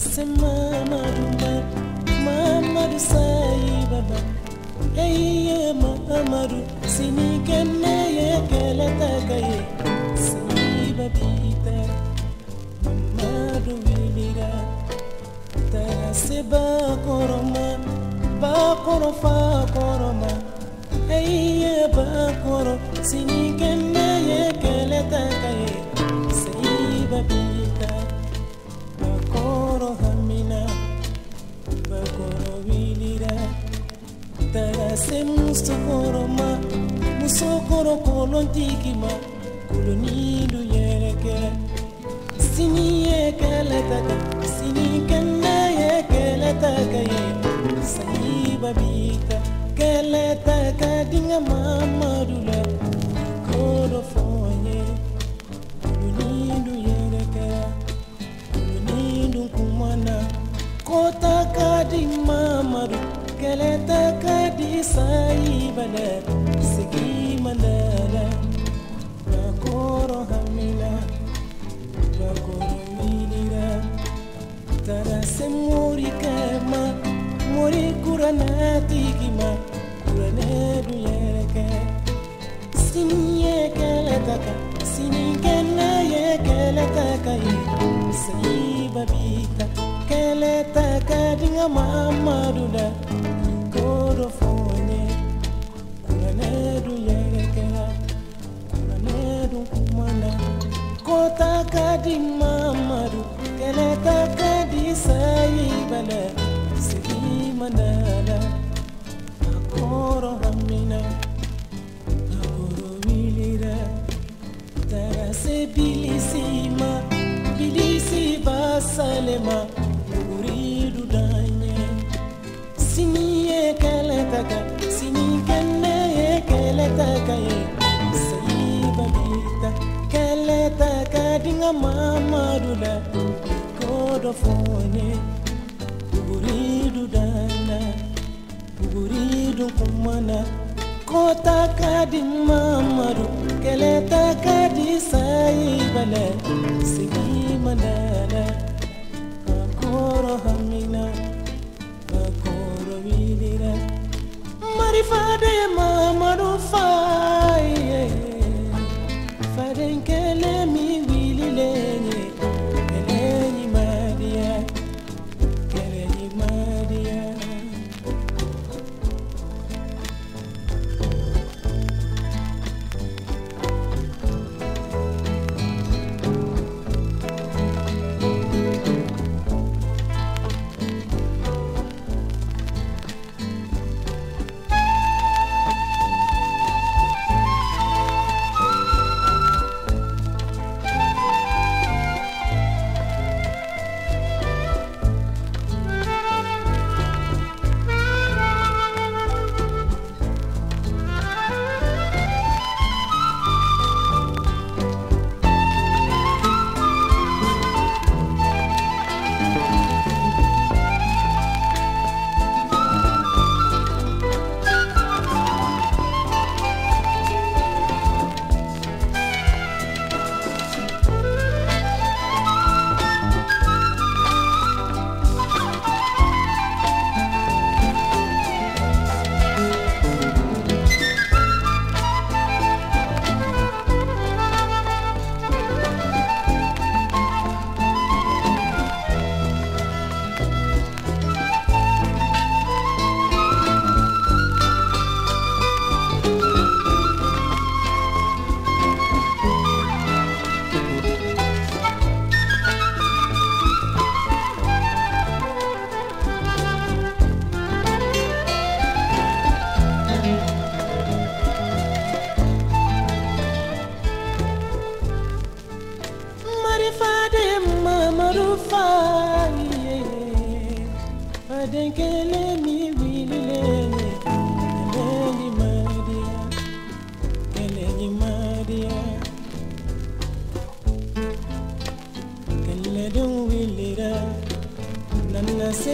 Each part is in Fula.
se Mamadu sai baba Eye Mamadu sini kenne ye kele tagaye si babita Mamadu wilira tara se ba koro fa koroma Eye ba koro sini kenne ye kele tagaye si babita Bakoro hamina Bakoro wilira Tara se musokoro kolontikima Kulonidu yereke Sini yekele taka Sini kende yekele taka ye Sayi babita Kele taka dinga mamadula Kodo fonye Kulonidu yereke Kumana kota kadi mamadu keleta kadi saibala sigi mandala bakoro hamila bakoro milira tara se muri kema muri kurana tigima kurane duyeke sinye keleta ka sinikena ye keleta kai babita keleta kadinga mamadula kodo fonye kunanedu yerekela kunanedu kumana kota kadi mamadu keleta kadi saibala sigi mandala akoro hamina akoro wilira tara se bilisima Bilisi basalema uridu danye Sini yekeletaka Sini kene yekeletaka ye Sayi babita Keletaka dinga mamadula Kodo fonye uridu dana uridu kumana Kota kadi mamadu Keletaka di sayi bala Sigi mandala Akoro hamina Akoro wilira Marifade mamadu faye Fadenkele mi wililenye Kelenyi madia Kelenyi madia Fadenkele mi wililene Kelenyi madia Keledun wilira Nana se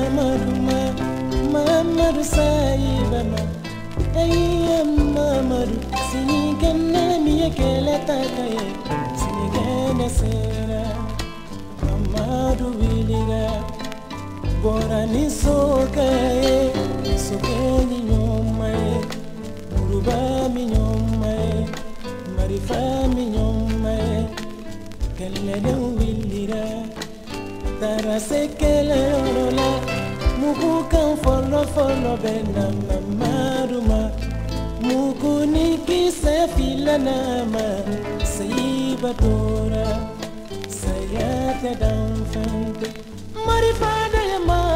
Mamadu saibama Eye Mamadu sini kenne mi keleta kaye Sini kenne sera Mamadu Wilira Borani Sokaye Sokeni Nyomae Uruba mi Nyomae Marifa mi Nyomae Kelele Wilira Tara sekele orola Muku kan folo bena Mamaduma Muku niki se filanama Saibatora Sayate danfante Marifada ya